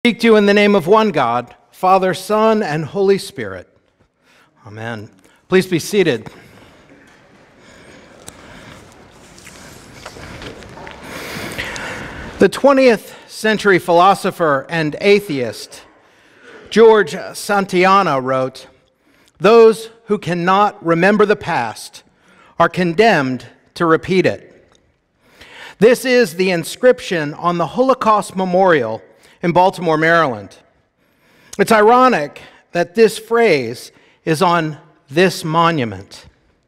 Speak to you in the name of one God, Father, Son, and Holy Spirit. Amen. Please be seated. The 20th century philosopher and atheist George Santayana wrote, "Those who cannot remember the past are condemned to repeat it." This is the inscription on the Holocaust Memorial in Baltimore, Maryland. It's ironic that this phrase is on this monument.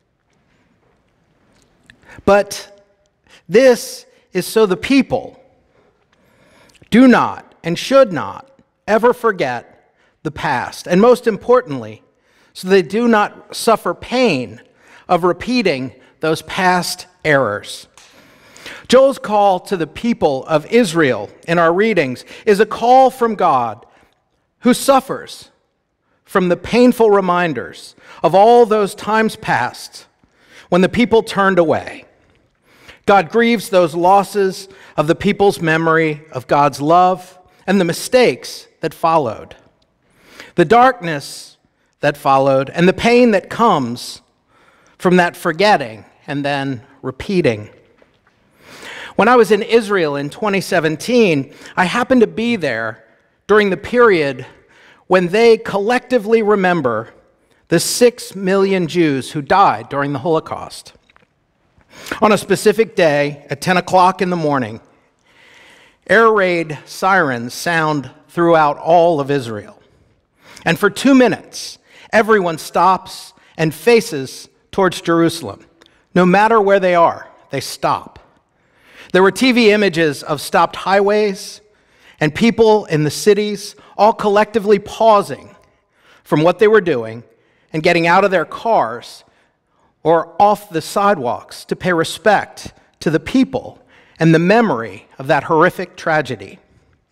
But this is so the people do not and should not ever forget the past, and most importantly, so they do not suffer pain of repeating those past errors. Joel's call to the people of Israel in our readings is a call from God who suffers from the painful reminders of all those times past when the people turned away. God grieves those losses of the people's memory of God's love and the mistakes that followed, the darkness that followed, and the pain that comes from that forgetting and then repeating. When I was in Israel in 2017, I happened to be there during the period when they collectively remember the 6 million Jews who died during the Holocaust. On a specific day at 10 o'clock in the morning, air raid sirens sound throughout all of Israel. And for 2 minutes, everyone stops and faces towards Jerusalem. No matter where they are, they stop. There were TV images of stopped highways and people in the cities all collectively pausing from what they were doing and getting out of their cars or off the sidewalks to pay respect to the people and the memory of that horrific tragedy.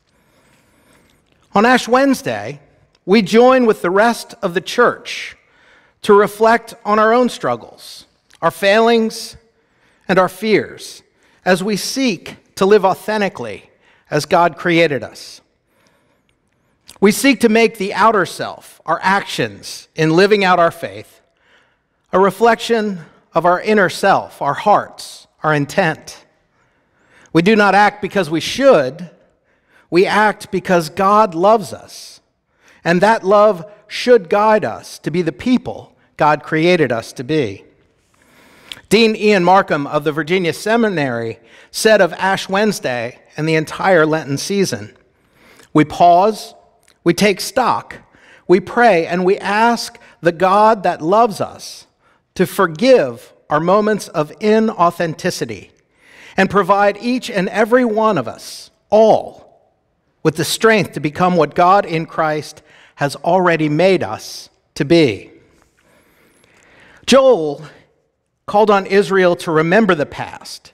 On Ash Wednesday, we join with the rest of the church to reflect on our own struggles, our failings, and our fears, as we seek to live authentically as God created us. We seek to make the outer self, our actions in living out our faith, a reflection of our inner self, our hearts, our intent. We do not act because we should. We act because God loves us, and that love should guide us to be the people God created us to be. Dean Ian Markham of the Virginia Seminary said of Ash Wednesday and the entire Lenten season, "We pause, we take stock, we pray, and we ask the God that loves us to forgive our moments of inauthenticity and provide each and every one of us, all, with the strength to become what God in Christ has already made us to be." Joel called on Israel to remember the past.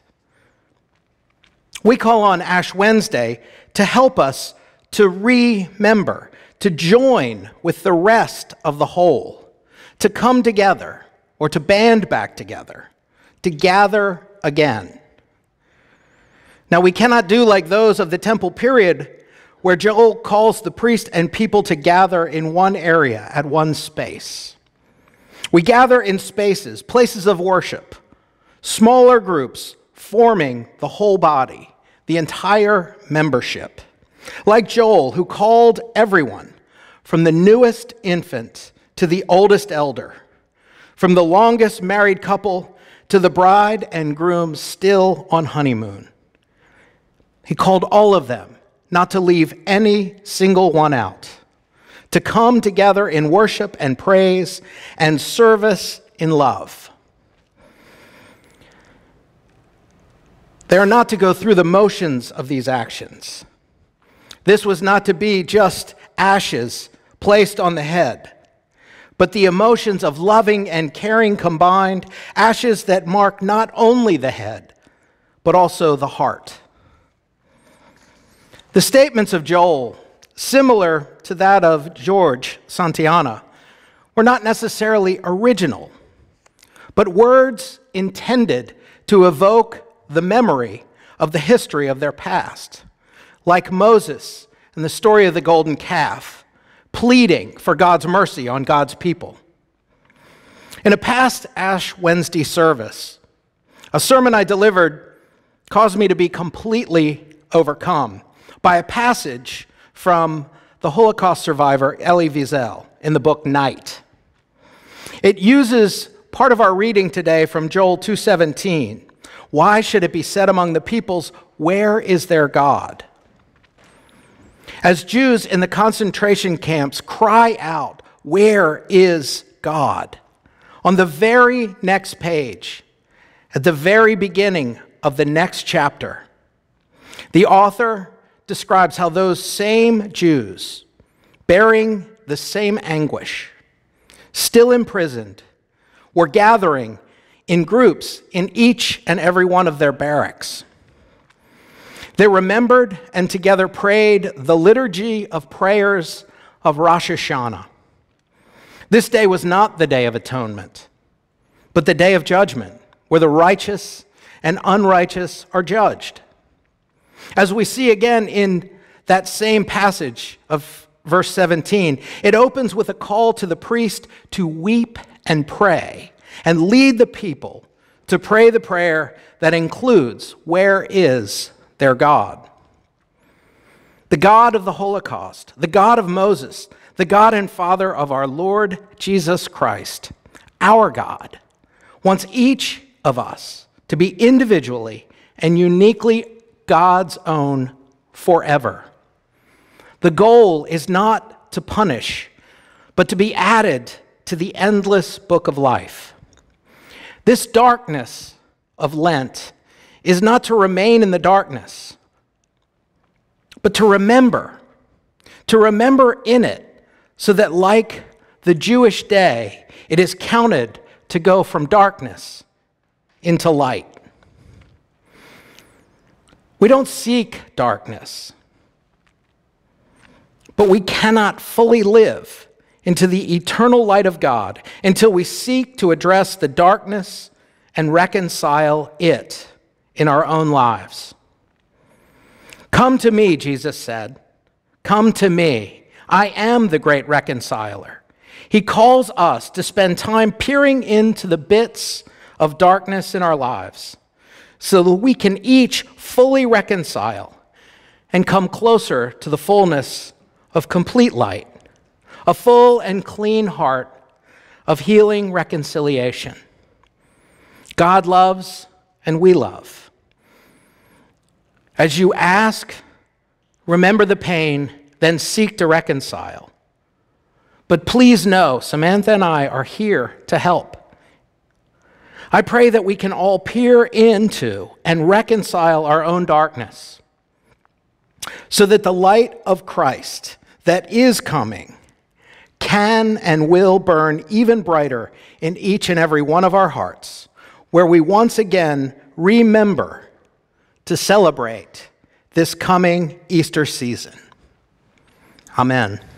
We call on Ash Wednesday to help us to remember, to join with the rest of the whole, to come together or to band back together, to gather again. Now, we cannot do like those of the temple period where Joel calls the priest and people to gather in one area at one space. We gather in spaces, places of worship, smaller groups forming the whole body, the entire membership. Like Joel, who called everyone from the newest infant to the oldest elder, from the longest married couple to the bride and groom still on honeymoon. He called all of them, not to leave any single one out, to come together in worship and praise and service in love. They are not to go through the motions of these actions. This was not to be just ashes placed on the head, but the emotions of loving and caring combined, ashes that mark not only the head, but also the heart. The statements of Joel, similar to that of George Santayana, were not necessarily original, but words intended to evoke the memory of the history of their past, like Moses and the story of the golden calf, pleading for God's mercy on God's people. In a past Ash Wednesday service, a sermon I delivered caused me to be completely overcome by a passage from the Holocaust survivor Elie Wiesel in the book Night. It uses part of our reading today from Joel 2:17. Why should it be said among the peoples, where is their God? As Jews in the concentration camps cry out, where is God? On the very next page, at the very beginning of the next chapter, the author describes how those same Jews, bearing the same anguish, still imprisoned, were gathering in groups in each and every one of their barracks. They remembered and together prayed the liturgy of prayers of Rosh Hashanah. This day was not the Day of Atonement, but the Day of Judgment, where the righteous and unrighteous are judged. As we see again in that same passage of verse 17, it opens with a call to the priest to weep and pray and lead the people to pray the prayer that includes, where is their God? The God of the Holocaust, the God of Moses, the God and Father of our Lord Jesus Christ, our God, wants each of us to be individually and uniquely God's own forever. The goal is not to punish, but to be added to the endless book of life. This darkness of Lent is not to remain in the darkness, but to remember in it, so that like the Jewish day, it is counted to go from darkness into light. We don't seek darkness, but we cannot fully live into the eternal light of God until we seek to address the darkness and reconcile it in our own lives. Come to me, Jesus said. Come to me. I am the great reconciler. He calls us to spend time peering into the bits of darkness in our lives so that we can each fully reconcile and come closer to the fullness of complete light, a full and clean heart of healing reconciliation. God loves and we love. As you ask, remember the pain, then seek to reconcile. But please know, Samantha and I are here to help. I pray that we can all peer into and reconcile our own darkness so that the light of Christ that is coming can and will burn even brighter in each and every one of our hearts, where we once again remember to celebrate this coming Easter season. Amen.